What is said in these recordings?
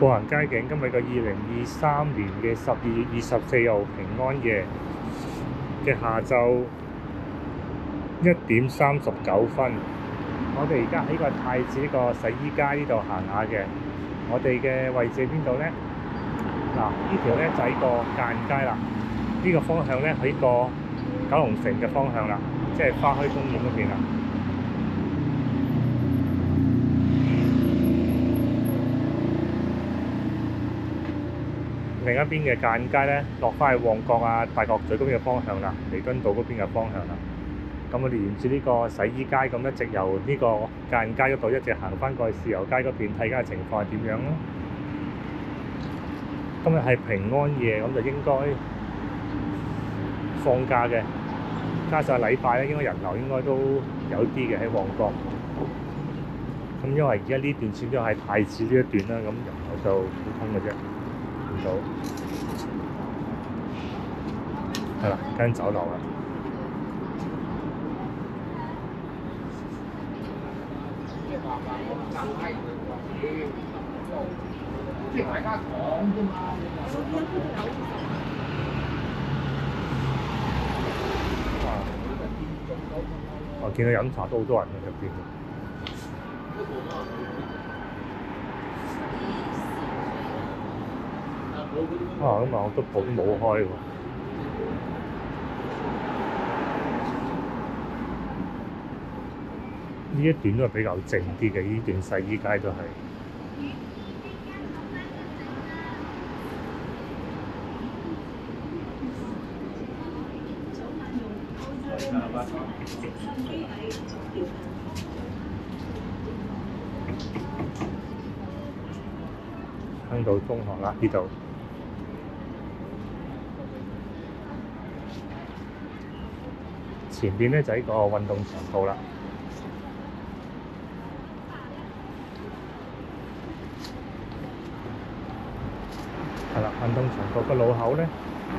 步行街景，今日嘅2023年嘅12月24號平安夜嘅下晝1點39分，我哋而家喺個太子呢個洗衣街呢度行下嘅。我哋嘅位置喺邊度呢？嗱，呢條呢就係個間街啦。呢個方向呢喺個九龍城嘅方向啦，即係花墟公園嗰邊啦。另一邊嘅間街咧，落翻去旺角啊、大角咀嗰邊嘅方向啦，彌敦道嗰邊嘅方向啦。咁我哋沿住呢個洗衣街咁一直由呢個間街嗰度一直行翻過去豉油街嗰邊，睇下情況係點樣咯。今日係平安夜，咁就應該放假嘅，加上禮拜咧，應該人流應該都有啲嘅喺旺角。咁因為而家呢段線都係太子呢一段啦，咁人流就普通嘅啫。見到係啦，間酒樓啦。 即係大家講啫嘛。 我見到飲茶都好多人喺入邊。咁啊，好多鋪都冇開喎。呢一段都係比較靜啲嘅，呢段洗衣街都係。香島中學啦，呢度。前邊咧就係個運動場道啦。係啦，運動場道個路口咧，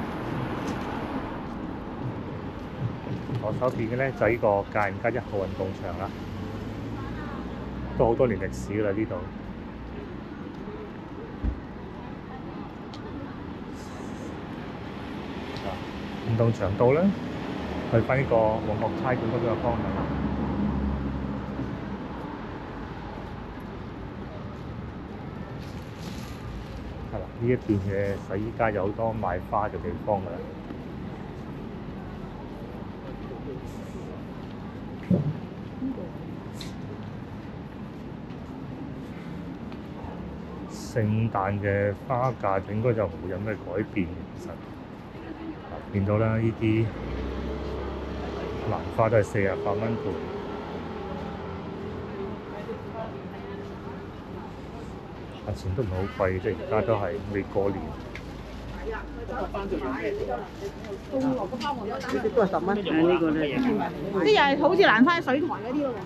左手邊嘅咧就係個界限街1號運動場啦，都好多年歷史啦呢度。運動場道咧，去翻呢個旺角差館嗰邊嘅方向啦。係啦，呢一段嘅洗衣街有好多賣花嘅地方㗎啦。聖誕嘅花價應該就唔會有咩改變嘅，其實。見到啦，呢啲蘭花都係48蚊倍，價錢都唔係好貴，即係而家都係未過年。 呢啲都係10蚊。呢個咧， 啲又係好似蘭花水台嗰啲喎。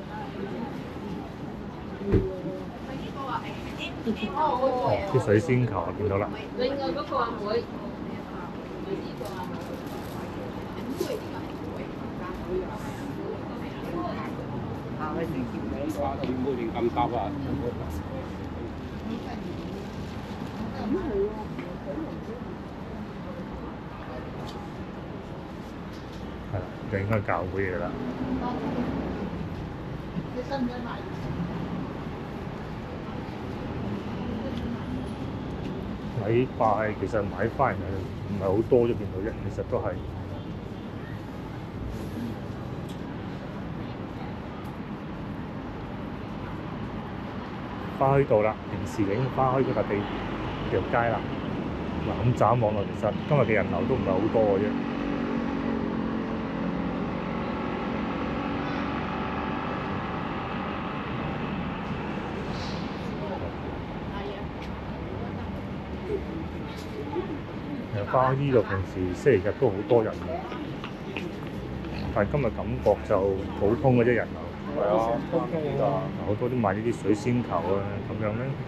啲水仙球我見到啦。 另外嗰個阿妹。 每年咁搭啊！ 係啦，就應該教會嘅啦。禮拜其實買翻嚟唔係好多啫，見到啫，其實都係。花墟道啦，平時影花墟嗰笪條街啦。嗱，咁眨望落，其實今日嘅人流都唔係好多嘅啫。花墟呢度平時星期日都好多人嘅，但係今日感覺就普通嘅啫人流。係啊，好多都賣呢啲水仙球啊，咁樣咧。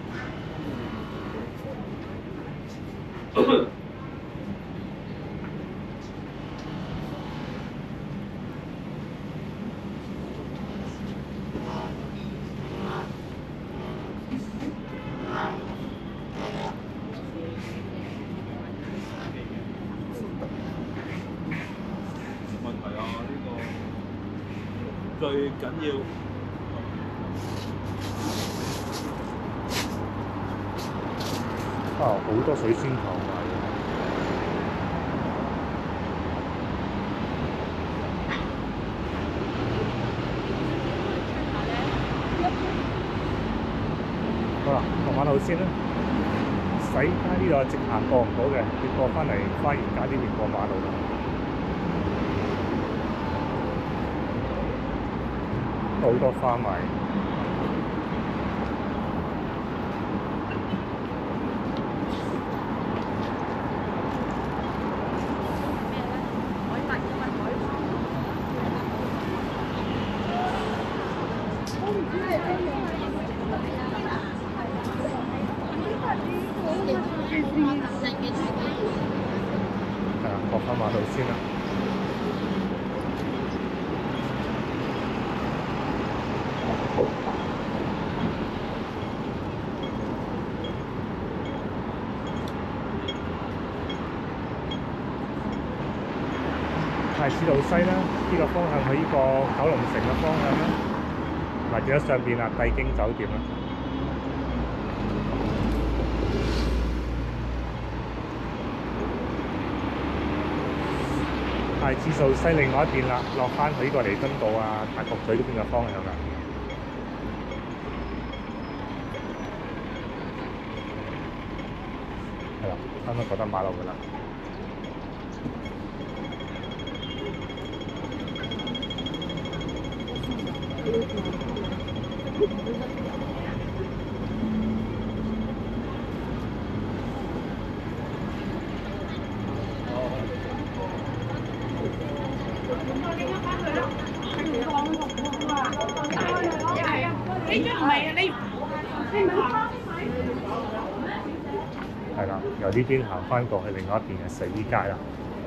最緊要。 啊，好多水仙球賣喎。好啦，過馬路先啦。洗街呢度直行過唔到嘅，要過返嚟花園街呢邊過馬路啦。好多花賣。係啦，過返馬路先啦。太子道西啦，呢個方向去呢個九龍城嘅方向啦，或者上邊啊帝京酒店啦。太子道西另外一邊啦，落翻去呢個彌敦道啊、大角咀呢邊嘅方向啦。係啦，啱啱過得馬路㗎啦。係啦，由呢邊行翻過去另外一邊嘅洗衣街啦。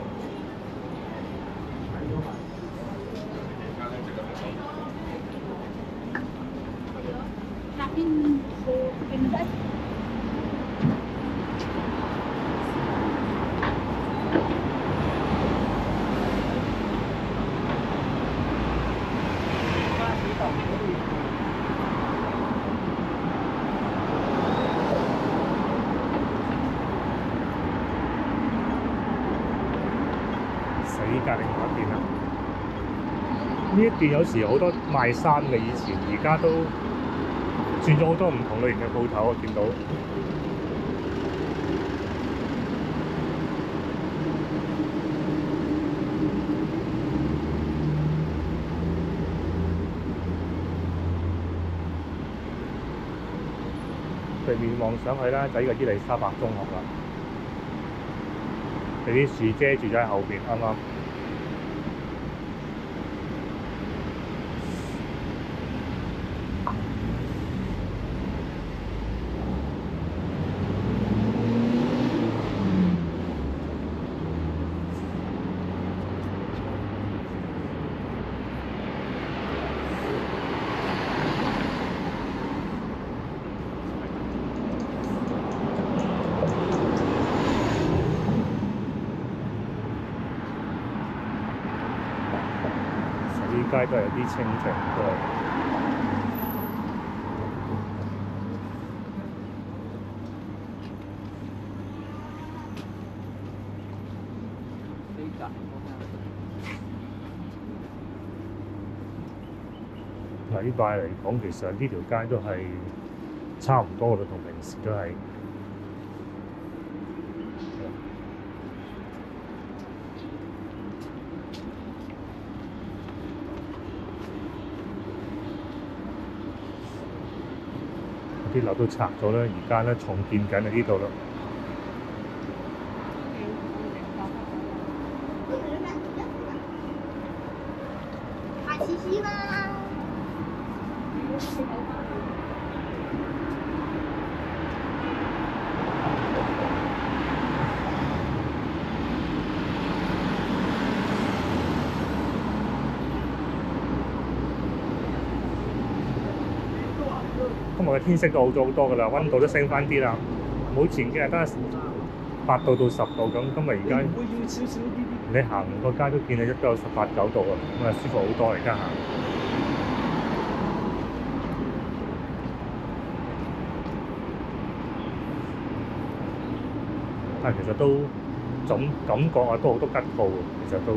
隔另外一邊啦，呢一邊有時好多賣衫嘅，以前而家都轉咗好多唔同類型嘅鋪頭，我見到。對面望上去啦，就係呢個伊利沙伯中學啦，俾啲樹遮住咗喺後邊，啱啱。街都係有啲清靜嘅。禮拜嚟講，其實呢條街都係差唔多嘅啦，同平時都係。啲樓都拆咗啦，而家咧重建緊喺呢度啦。 買西西啦！ 今日嘅天色都好咗好多㗎啦，溫度都升翻啲啦，冇前幾日得8度到10度咁，今日而家你行個街都見到都有18、9度啊，咁啊舒服好多而家行。 但其實都總感覺啊，都好多吉鋪喎，其實都。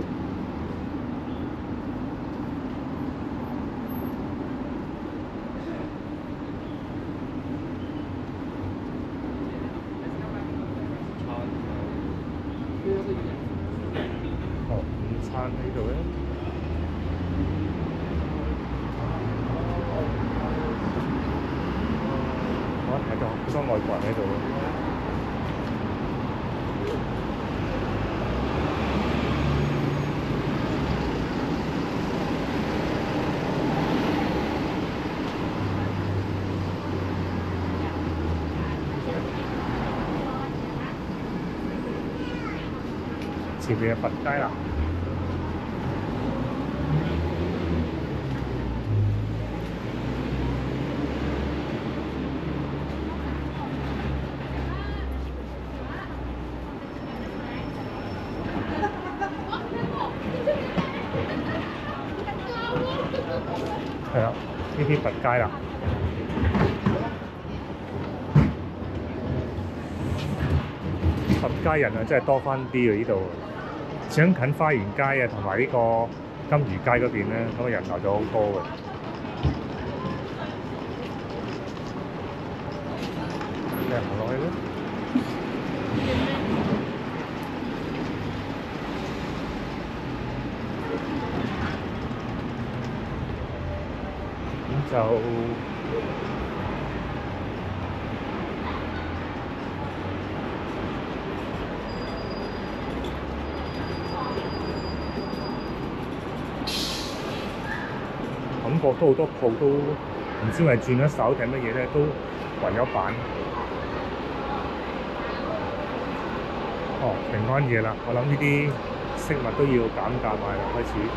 哦，午餐呢度咧。我睇到好多外國人喺度喎。前面係佛街啦。係啦，呢啲佛街啦。佛街人啊，真係多翻啲喎呢度。想近花園街啊，同埋呢個金魚街嗰邊咧，咁人流就好多嘅。你行落去啦。咁就感覺都好多鋪都唔知係轉咗手定乜嘢咧，都圍咗板。哦，平安夜啦，我諗呢啲飾物都要減價賣啦，開始。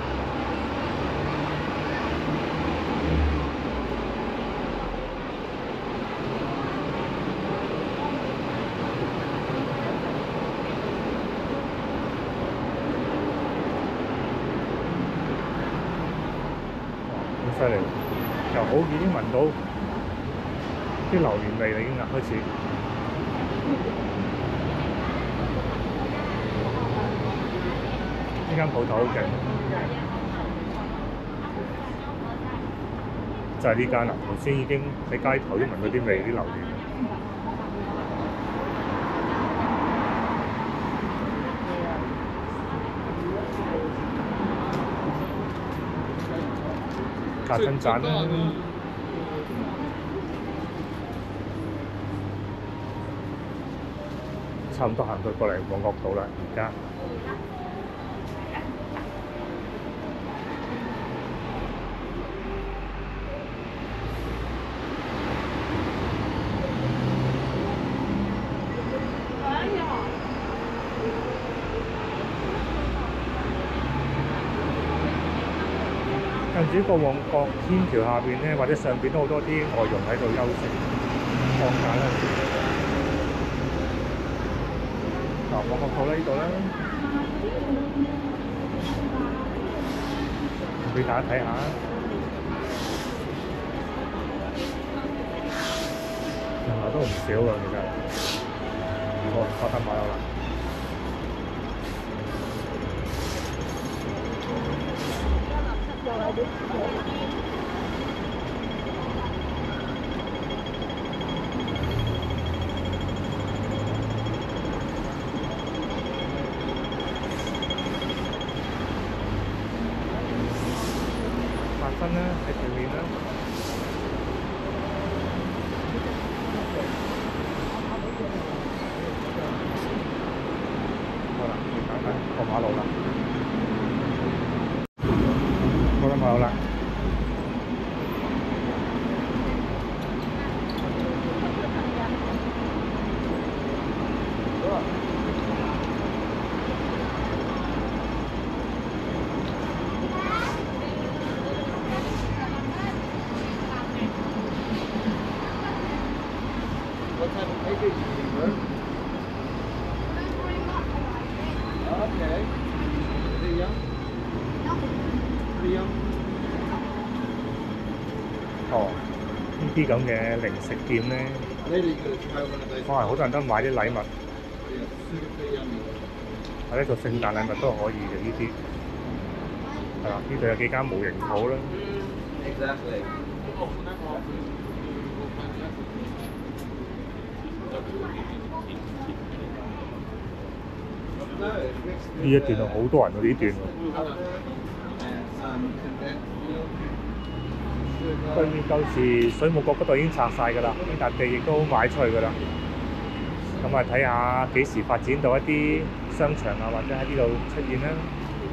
犀利，又好已經聞到啲榴蓮味啦，已經開始。呢間鋪頭好勁，就係呢間啦。頭先已經喺街頭都聞到啲味，啲榴蓮。咖啡盞啦，差唔多行到過嚟旺角島啦，而家。近住個旺角天橋下邊咧，或者上邊都好多啲外傭喺度休息放假啦。嗱，旺角鋪啦，呢度啦，俾大家睇下。人流都唔少㗎，其實。我覺得買有啦。八分啦，喺對面啦。好啦，你等等過馬路啦。過咗馬路啦。哦，呢啲咁嘅零食店咧，可能好多人都買啲禮物或者做聖誕禮物都可以嘅呢啲。係啦，呢度有幾間模型鋪啦。呢一段就好多人喎，呢段喎。對面舊時水務局嗰度已經拆晒㗎啦，呢笪地亦都賣出去㗎啦。咁啊，睇下幾時發展到一啲商場啊，或者喺呢度出現啦。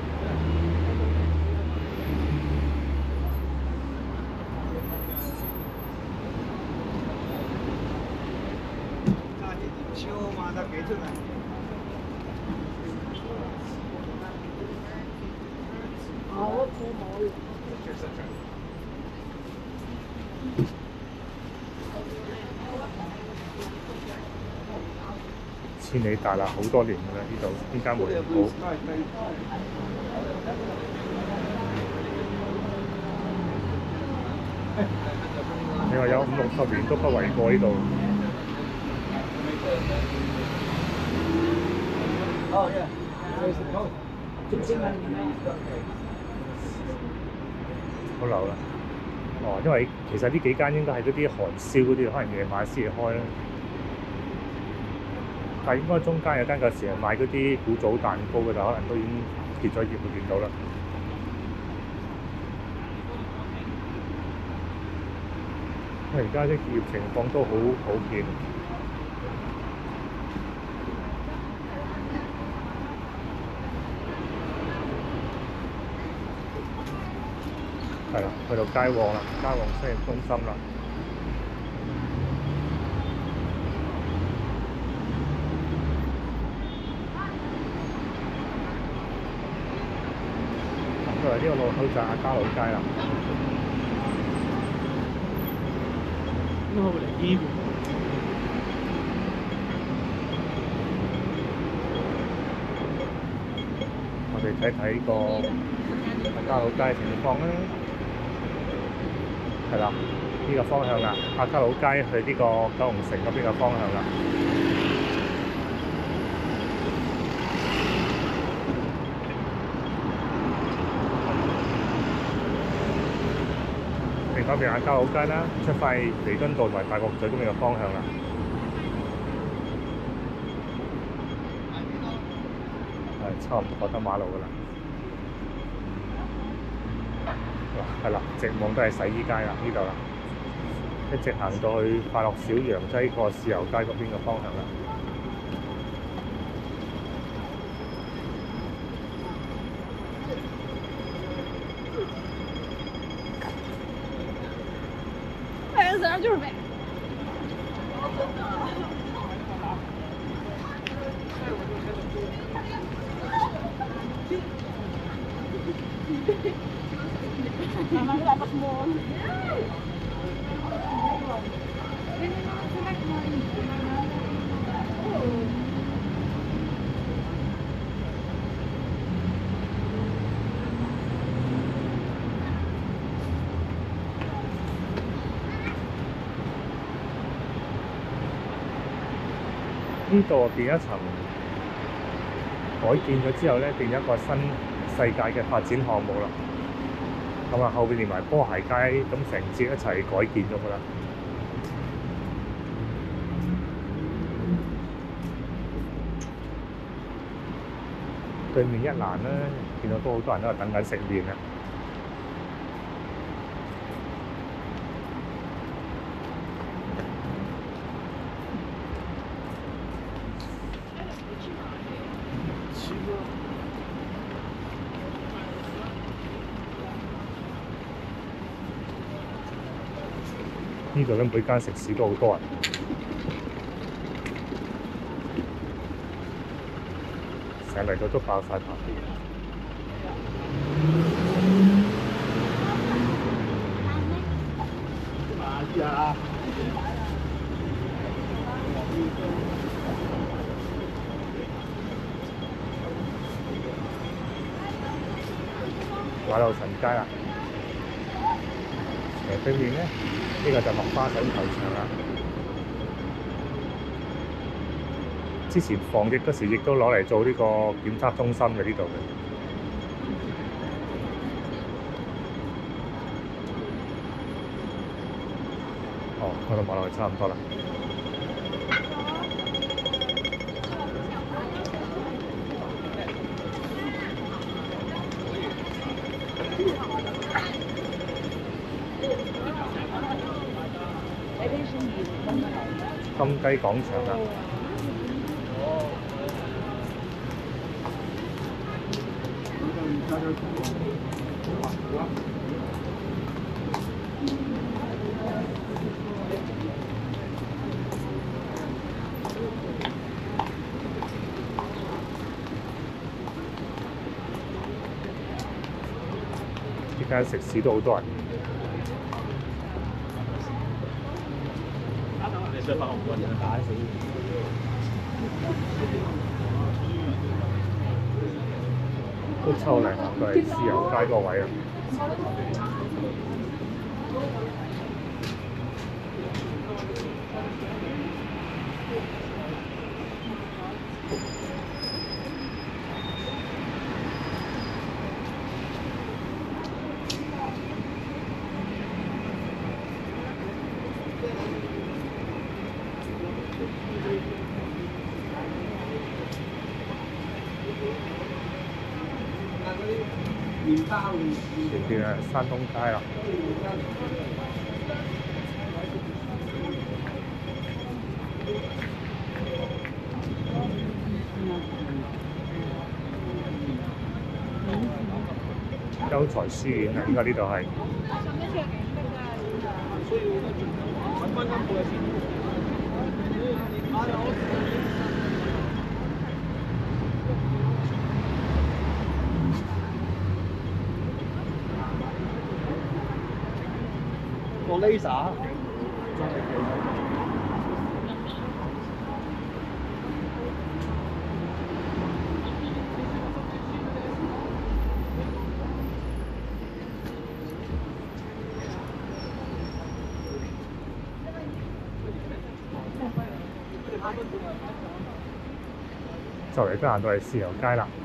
千里大啦，好多年㗎啦，呢度呢間模型鋪。你話有50-60年都不為過呢度。好流啦！哦，因為其實呢幾間應該係嗰啲韓燒嗰啲，可能夜晚先至開啦。但係應該中間有間舊時係賣嗰啲古早蛋糕嘅，就可能都已經結咗業，會見到啦。因為而家啲結業情況都好普遍。係啦，去到街旺啦，街旺商業中心啦。咁呢個路口就係亞皆老街啦。我哋睇睇個亞皆老街情況啦。係啦，呢個方向啦，亞皆老街去呢個九龍城嗰邊嘅方向啦。另外一邊亞皆老街啦，出返去彌敦道同埋大角咀嗰邊嘅方向啦。差唔多過得馬路㗎啦。係啦，直望都係洗衣街啦，呢度啦，一直行到去快樂小洋擠過豉油街嗰邊嘅方向啦。 哎，在那就是美。 呢度變一層改建咗之後咧，變咗一個新世界嘅發展項目啦。咁啊，後邊連埋波鞋街，咁成節一齊改建咗㗎啦。對面一欄啦，見到都好多人都係等緊食麵啊。呢度咧每間食肆都好多人，成日嚟到都爆晒棚。馬路神街啦，斜對面咧。呢個就落花水球場啦。之之前防疫嗰時，亦都攞嚟做呢個檢測中心嘅呢度嘅。哦，我度望落去差唔多啦。金雞廣場啊！呢間食肆都好多人。都抽嚟行過嚟豉油街個位啊！前邊係山東街啦。優才書院啊，應該呢度係。 個 laser 就嚟都行到嚟豉油街啦。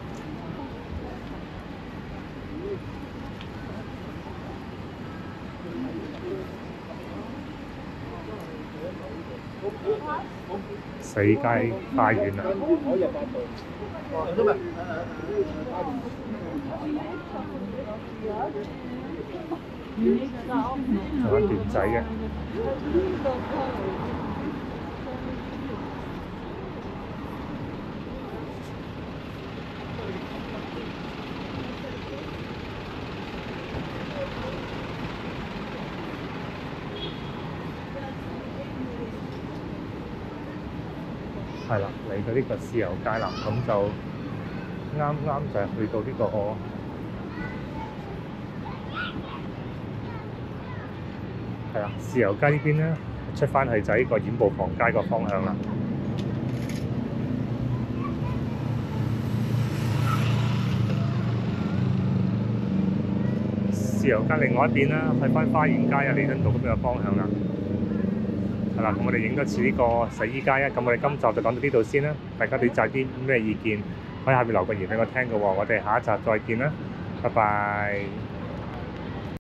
死街花園啊！仲有段仔嘅。係啦，嚟到呢個豉油街啦，咁就啱就係去到呢個係啦，豉油街呢邊咧，出翻去就係呢個染布房街個方向啦。豉油街另外一邊啦，去翻花園街啊、彌敦道咁樣嘅方向啦。係啦，咁我哋影多次呢個洗衣街啊，咁我哋今集就講到呢度先啦。大家對就啲咩意見，可以下面留個言俾我聽嘅喎。我哋下一集再見啦，拜拜。